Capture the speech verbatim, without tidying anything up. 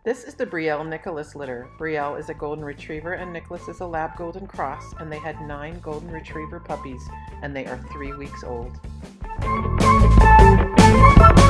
This is the Brielle Nicholas litter. Brielle is a golden retriever and Nicholas is a lab golden cross, and they had nine golden retriever puppies, and they are three weeks old.